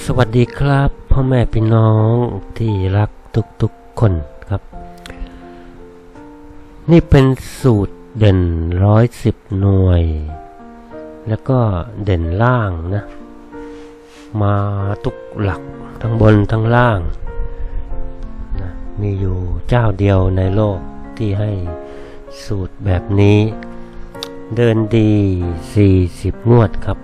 สวัสดีครับพ่อแม่พี่น้องที่รักทุกๆคนครับนี่เป็นสูตรเด่น110 หน่วยแล้วก็เด่นล่างนะมาทุกหลักทั้งบนทั้งล่างนะมีอยู่เจ้าเดียวในโลกที่ให้สูตรแบบนี้เดินดี40 งวดครับ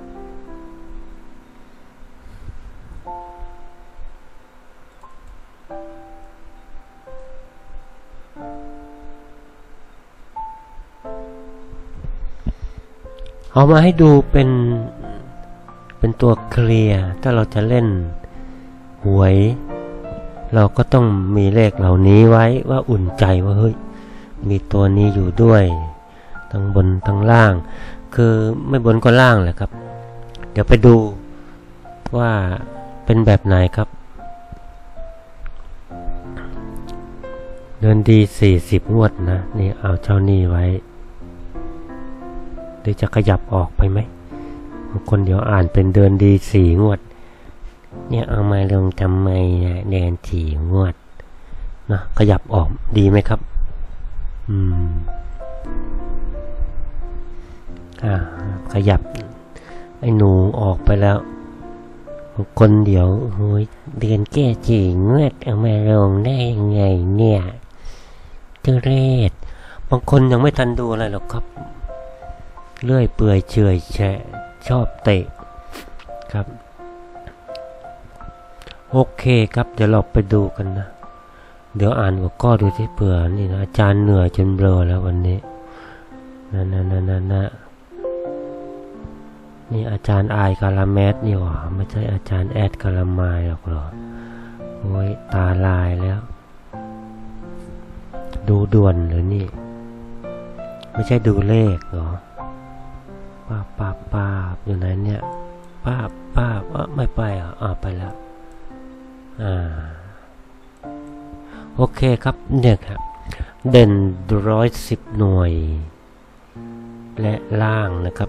เอามาให้ดูเป็นตัวเคลียร์ถ้าเราจะเล่นหวยเราก็ต้องมีเลขเหล่านี้ไว้ว่าอุ่นใจว่าเฮ้ยมีตัวนี้อยู่ด้วยทั้งบนทั้งล่างคือไม่บนก็ล่างแหละครับเดี๋ยวไปดูว่าเป็นแบบไหนครับเดินดี40 งวดนะนี่เอาเจ้านี่ไว้หรือจะขยับออกไปไหมคนเดี๋ยวอ่านเป็นเดินดี4 งวดเนี่ยเอามาลงทำไมนะเดิน4 งวดนะขยับออกดีไหมครับขยับไอ้หนูออกไปแล้วคนเดี๋ยวโอ้ยเดือนแก้4 งวดเอามาลงได้ยังไงเนี่ยเจเรศบางคนยังไม่ทันดูอะไรหรอกครับเลื่อยเปื่อยเฉยแฉะชอบเตะครับโอเคครับเดี๋ยวเราไปดูกันนะเดี๋ยวอ่านหัวข้อดูที่เผื่อนี่นะอาจารย์เหนื่อยจนเบลอแล้ววันนี้นี่อาจารย์อายกาลาแมสนี่หว่าไม่ใช่อาจารย์แอดกาลามายหรอกหรอโอ้ยตาลายแล้วดูด่วนหรือนี่ไม่ใช่ดูเลขหรอป้าอยู่ไหนเนี่ยป้าไม่ไปไปแล้วโอเคครับเนี่ยครับเด่น110 หน่วยและล่างนะครับ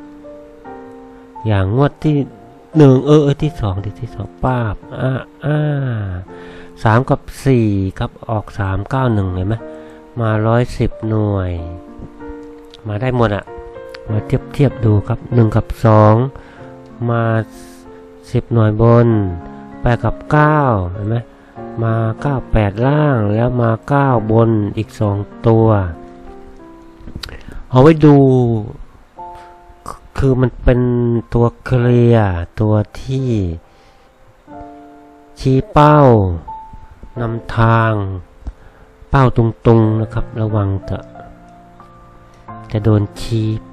อย่างงวดที่1ที่2ป้า3 กับ 4ครับออก391เห็นไหมมา110 หน่วยมาได้หมดมาเทียบดูครับ1 กับ 2มา10 หน่วยบน8 กับ 9เห็นไหมมา9 8ล่างแล้วมา9บนอีก2 ตัวเอาไว้ดูคือมันเป็นตัวเคลียร์ตัวที่ชี้เป้านำทางเป้าตรงๆนะครับระวังจะโดนชี้ไป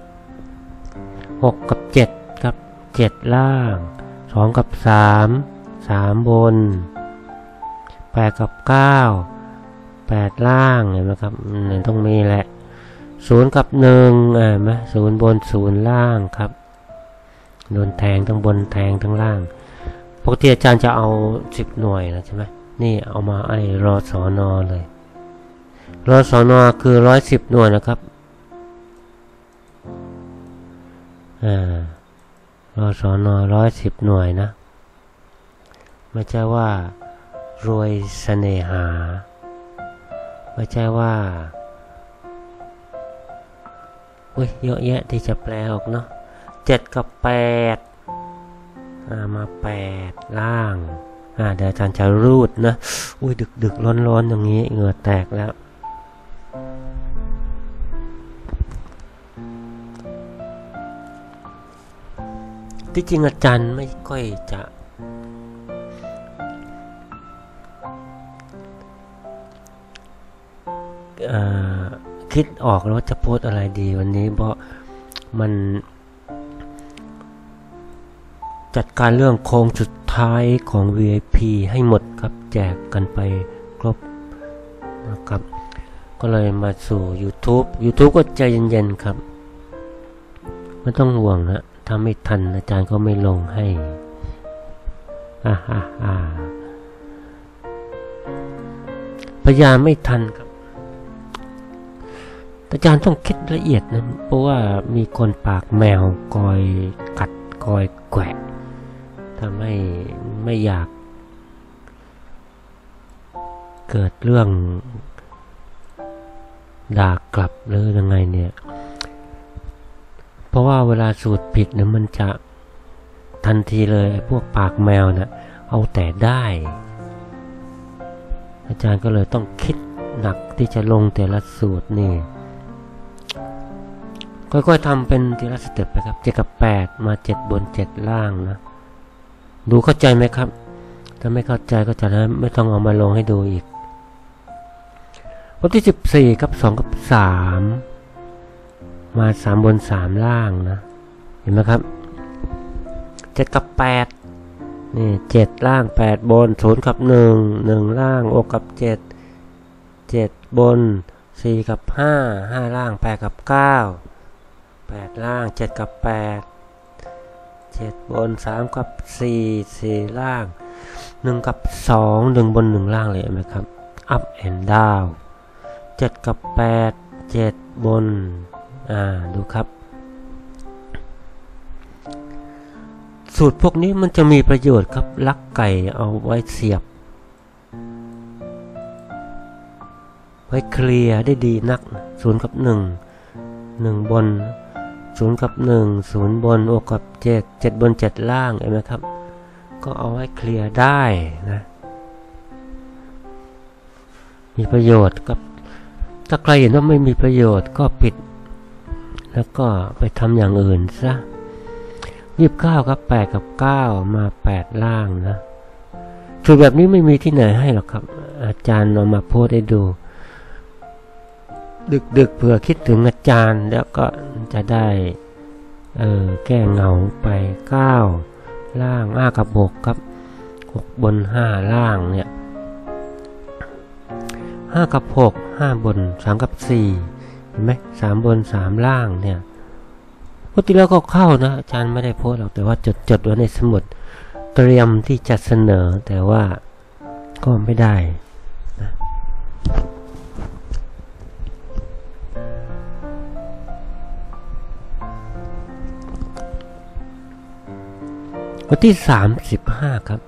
6 กับ 7ครับ7ล่าง2 กับ 3 บน8 กับ 9 8ล่างเห็นไหมครับต้องมีแหละ0 กับ 1เห็นไหม0 บน0 ล่างครับโดนแทงทั้งบนแทงทั้งล่างปกติอาจารย์จะเอา10 หน่วยนะใช่ไหมนี่เอามารอสนเลยรอสนคือ110 หน่วยนะครับรอสน110 หน่วยนะไม่ใช่ว่ารวยเสน่หาไม่ใช่ว่าเยอะแยะที่จะแปลออกเนาะ7 กับ 8มา8ล่างเดี๋ยวอาจารย์จะรูดนะดึกร้อนอย่างนี้เหงื่อแตกแล้วที่จริงอาจารย์ไม่ค่อยจะคิดออกแล้วว่าจะโพสอะไรดีวันนี้เพราะมันจัดการเรื่องโค้งสุดท้ายของ VIP ให้หมดครับแจกกันไปครบนะครับก็เลยมาสู่ YouTube ก็ใจเย็นๆครับไม่ต้องห่วงนะถ้าไม่ทันอาจารย์ก็ไม่ลงให้พยายามไม่ทันครับอาจารย์ต้องคิดละเอียดนะเพราะว่ามีคนปากแมวคอยกัดคอยแกะทำให้ไม่อยากเกิดเรื่องด่ากลับหรือยังไงเนี่ยเพราะว่าเวลาสูตรผิดเนี่ยมันจะทันทีเลยพวกปากแมวนะเอาแต่ได้อาจารย์ก็เลยต้องคิดหนักที่จะลงแต่ละสูตรนี่ค่อยๆทำเป็นทีละสเต็ปไปครับ7 กับ 8มา7 บน 7 ล่างนะดูเข้าใจไหมครับถ้าไม่เข้าใจก็จะไม่ต้องเอามาลงให้ดูอีกวันที่14ครับ2 กับ 3มา3 บน 3 ล่างนะเห็นไหมครับ7 กับ 8นี่7ล่าง8 บน0 กับ 1 1 ล่าง6 กับ 7 7 บน4 กับ 5 5 ล่าง8 กับ 9 8 ล่าง7 กับ 8 7 บน3 กับ 4 4 ล่าง1 กับ 2 1 บน 1 ล่างเลยไหมครับ up and down 7 กับ 8 7 บนดูครับสูตรพวกนี้มันจะมีประโยชน์ครับลักไก่เอาไว้เสียบไว้เคลียร์ได้ดีนัก0 กับ 1 1 บน0 กับ 1 0 บน6 กับ 7 7 บน 7 ล่างเห็นไหมครับก็เอาไว้เคลียร์ได้นะมีประโยชน์ครับถ้าใครเห็นว่าไม่มีประโยชน์ก็ปิดแล้วก็ไปทำอย่างอื่นซะ29ครับ8 กับ 9มา8 ล่างนะสูตรแบบนี้ไม่มีที่ไหนให้หรอกครับอาจารย์เอามาโพสให้ดูดึกเผื่อคิดถึงอาจารย์แล้วก็จะได้แก้เงาไป9ล่าง5 กับ 6ครับ6 บน 5 ล่างเนี่ย5 กับ 6 5 บน3 กับ 4เห็นไหม3 บน 3 ล่างเนี่ยปกติแล้วก็เข้านะอาจารย์ไม่ได้โพสหรอกแต่ว่าจดไว้ในสมุดเตรียมที่จะเสนอแต่ว่าก็ไม่ได้นะวันที่35ครับ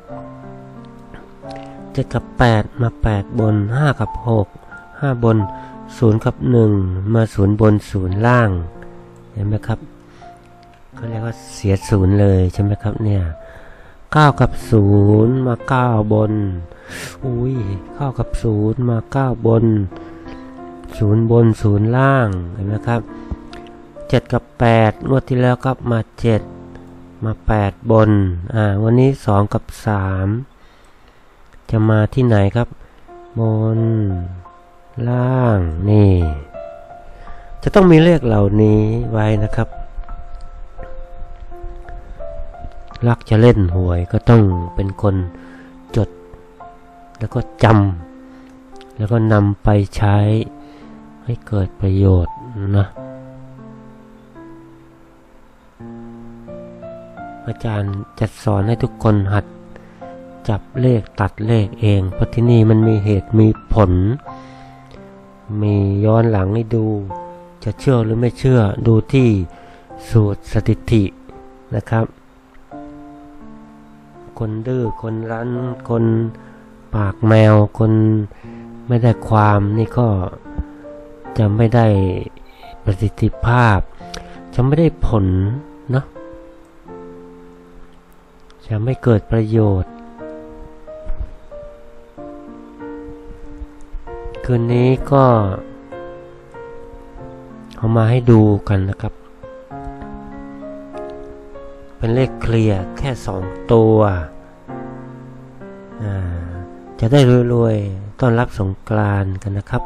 7 กับ 8มา8 บน5 กับ 6 5 บน0 กับ 1มา0 บน0 ล่างเห็นไหมครับเขาเรียกว่าเสีย0เลยใช่ไหมครับเนี่ย9 กับ 0มา9 บน9 กับ 0มา9 บน0 บน0 ล่างเห็นไหมครับ7 กับ 8งวดที่แล้วครับมา7มา8 บนวันนี้2 กับ 3จะมาที่ไหนครับบนล่างนี่จะต้องมีเลขเหล่านี้ไว้นะครับรักจะเล่นหวยก็ต้องเป็นคนจดแล้วก็จำแล้วก็นำไปใช้ให้เกิดประโยชน์นะอาจารย์จะสอนให้ทุกคนหัดจับเลขตัดเลขเองเพราะที่นี่มันมีเหตุมีผลมีย้อนหลังให้ดูจะเชื่อหรือไม่เชื่อดูที่สูตรสถิตินะครับคนดื้อคนรั้นคนปากแมวคนไม่ได้ความนี่ก็จะไม่ได้ประสิทธิภาพจะไม่ได้ผลเนาะจะไม่เกิดประโยชน์คืนนี้ก็เอามาให้ดูกันนะครับเป็นเลขเคลียร์แค่2 ตัวจะได้รวยๆต้อนรับสงกรานต์กันนะครับ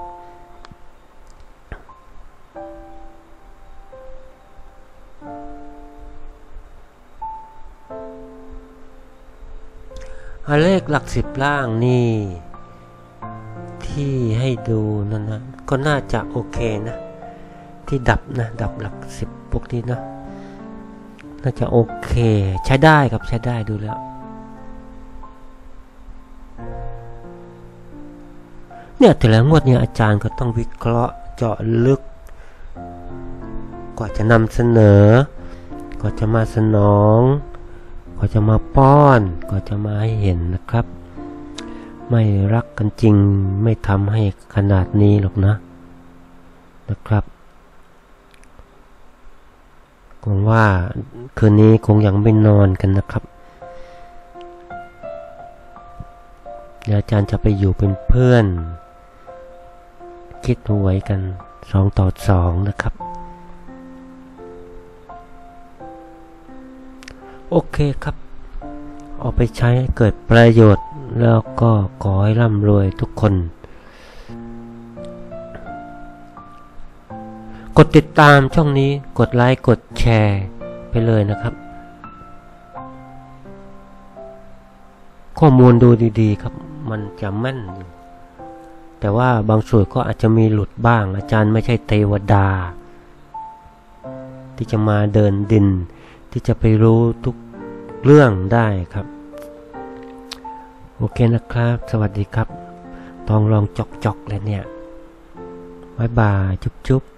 เลขหลัก10ล่างนี่ที่ให้ดูนั่นนะก็น่าจะโอเคนะที่ดับหลัก10พวกนี้นะน่าจะโอเคใช้ได้ครับใช้ได้ดูแล้วเนี่ยแต่ละงวดเนี่ยอาจารย์ก็ต้องวิเคราะห์เจาะลึกกว่าจะนำเสนอกว่าจะมาสนองก็จะมาป้อนก็จะมาให้เห็นนะครับไม่รักกันจริงไม่ทำให้ขนาดนี้หรอกนะครับคงว่าคืนนี้คงยังไม่นอนกันนะครับเดี๋ยวอาจารย์จะไปอยู่เป็นเพื่อนคิดหวยกัน2 ต่อ 2นะครับโอเคครับเอาไปใช้ให้เกิดประโยชน์แล้วก็ขอให้ร่ำรวยทุกคนกดติดตามช่องนี้กดไลค์กดแชร์ไปเลยนะครับข้อมูลดูดีๆครับมันจะแม่นอยู่แต่ว่าบางส่วนก็อาจจะมีหลุดบ้างอาจารย์ไม่ใช่เทวดาที่จะมาเดินดินที่จะไปรู้ทุกเรื่องได้ครับโอเคนะครับสวัสดีครับต้องลองจอกๆแล้วเนี่ยบ๊ายบายจุ๊บๆ